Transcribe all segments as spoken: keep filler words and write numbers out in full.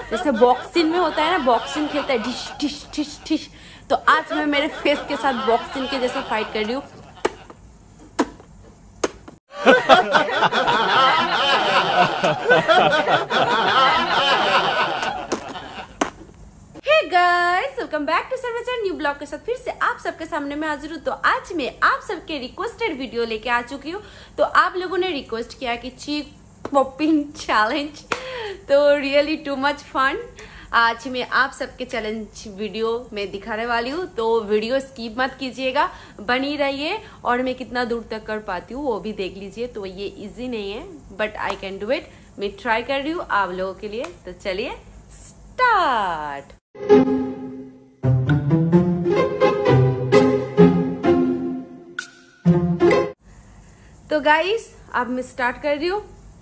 जैसे बॉक्सिंग में होता है ना, बॉक्सिंग खेलता है डिश डिश डिश डिश, तो आज मैं मेरे फेस के साथ बॉक्सिंग के जैसे फाइट कर रही हूँ। Hey guys, welcome back to सर्वेचर न्यू ब्लॉग के साथ फिर से आप सबके सामने में हाजिर हूँ। तो आज मैं आप सबके रिक्वेस्टेड वीडियो लेके आ चुकी हूँ। तो आप लोगों ने रिक्वेस्ट किया कि चीक पॉपिंग चैलेंज, तो रियली टू मच फन। आज मैं आप सबके चैलेंज वीडियो में दिखाने वाली हूँ, तो वीडियो स्किप मत कीजिएगा, बनी रहिए और मैं कितना दूर तक कर पाती हूँ वो भी देख लीजिए। तो ये इजी नहीं है but I can do it, मैं ट्राई कर रही हूँ आप लोगों के लिए। तो चलिए स्टार्ट। तो गाइस अब मैं स्टार्ट कर रही हूँ।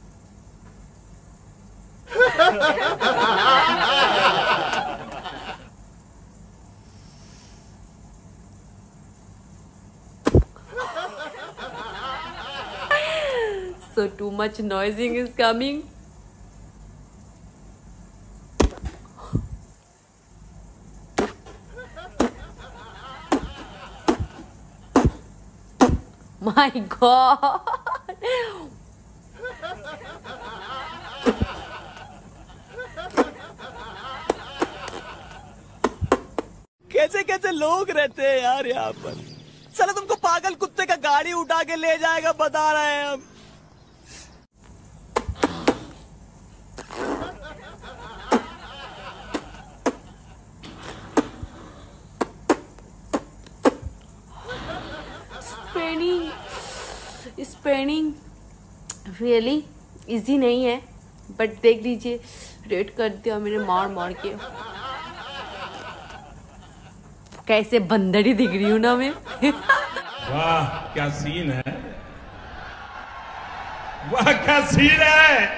So too much noising is coming. My God. कैसे कैसे लोग रहते हैं यार यहाँ पर। चलो तुमको पागल कुत्ते का गाड़ी उठा के ले जाएगा, बता रहे हैं हम। स्पेनिंग स्पेनिंग रियली इजी नहीं है बट देख लीजिए, रेड कर दिया मैंने मार मार के। कैसे बंदरी दिख रही हूँ ना मैं। वाह क्या सीन है, वाह क्या सीन है।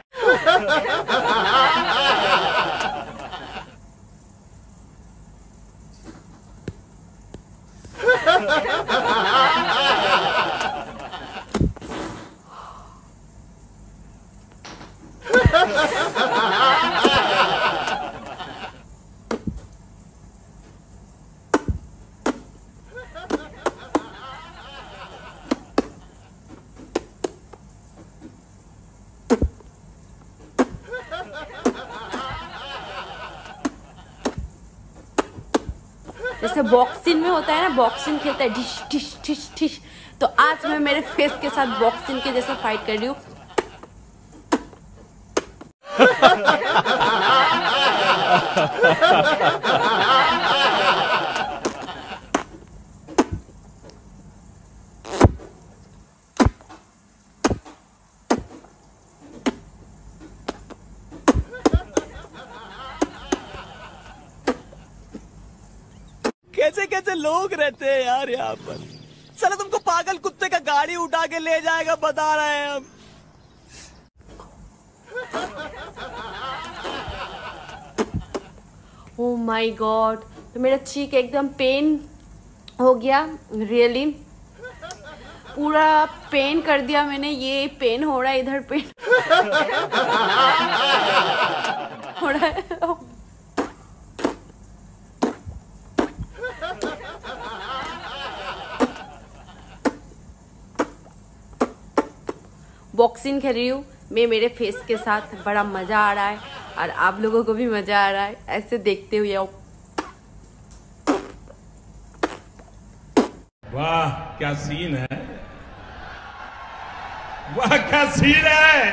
जैसे बॉक्सिंग में होता है ना, बॉक्सिंग खेलता है डिश डिश डिश डिश, तो आज मैं मेरे फेस के साथ बॉक्सिंग के जैसे फाइट कर रही हूँ। कैसे कैसे लोग रहते हैं यार यहाँ पर। चलो तुमको पागल कुत्ते का गाड़ी उठा के ले जाएगा, बता रहे हैं हम। ओह माय गॉड, तो मेरा चीक एकदम पेन हो गया, रियली पूरा पेन कर दिया मैंने। ये पेन हो रहा है, इधर पेन हो रहा है। बॉक्सिंग खेल रही हूँ मैं मेरे फेस के साथ, बड़ा मजा आ रहा है और आप लोगों को भी मजा आ रहा है ऐसे देखते हुए। वाह क्या सीन है, वाह क्या सीन है।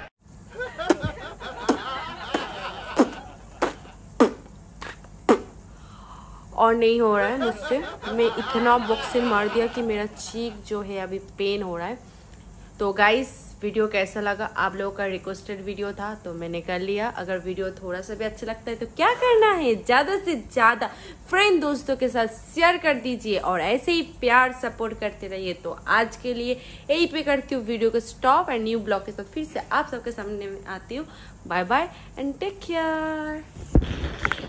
और नहीं हो रहा है मुझसे, मैं इतना बॉक्सिंग मार दिया कि मेरा चीक जो है अभी पेन हो रहा है। तो गाइस वीडियो कैसा लगा, आप लोगों का रिक्वेस्टेड वीडियो था तो मैंने कर लिया। अगर वीडियो थोड़ा सा भी अच्छा लगता है तो क्या करना है, ज्यादा से ज्यादा फ्रेंड दोस्तों के साथ शेयर कर दीजिए और ऐसे ही प्यार सपोर्ट करते रहिए। तो आज के लिए यही पे करती हूँ वीडियो को स्टॉप एंड न्यू ब्लॉग के साथ फिर से आप सबके सामने में आती हूँ। Bye bye and take care.